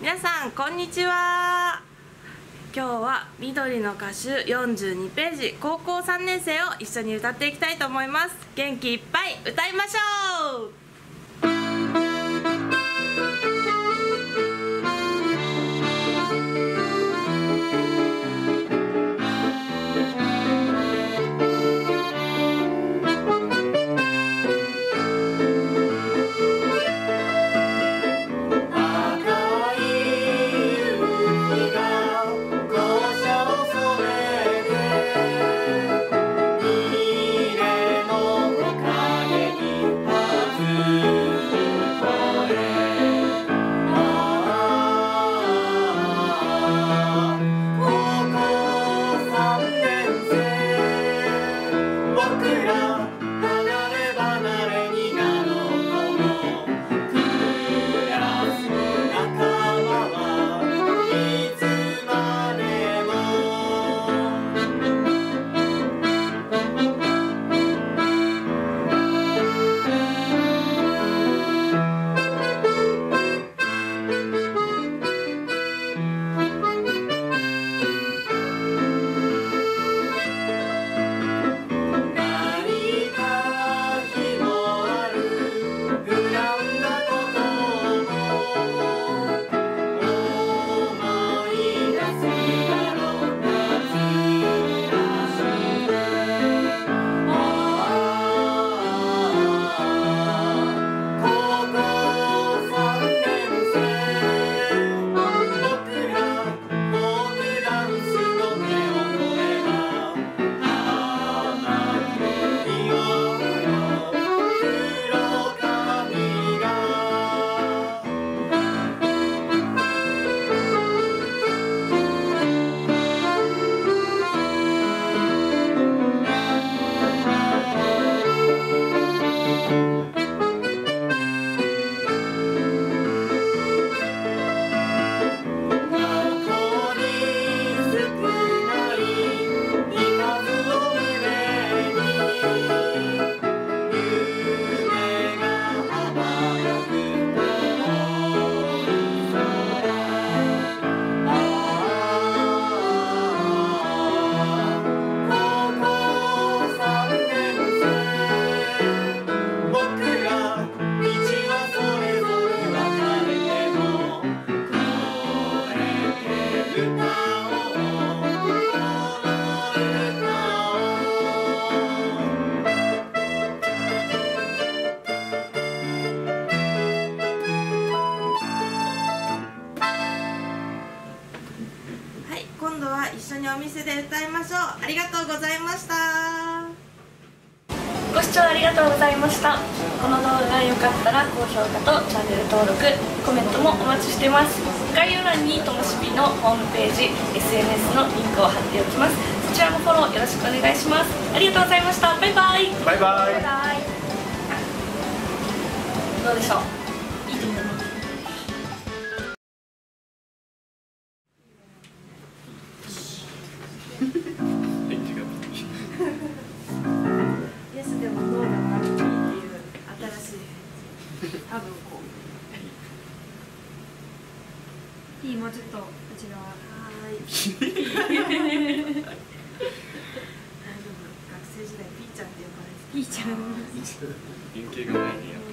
皆さんこんにちは。今日は緑の歌手42ページ高校3年生を一緒に歌っていきたいと思います。元気いっぱい歌いましょう。今度は一緒にお店で歌いましょう。ありがとうございました。 ご視聴ありがとうございました。この動画が良かったら高評価とチャンネル登録、コメントもお待ちしてます。概要欄にともしびのホームページ、SNS のリンクを貼っておきます。そちらもフォローよろしくお願いします。ありがとうございました。バイバイ。 バイバイ。 どうでしょう。いいと思います。 イエスでもノーでもなくていいっていう新しい多分こういい、もうちょっと内側。 大丈夫。学生時代ピーちゃんって呼ばれてた。 いいじゃん。 原型が前にやっ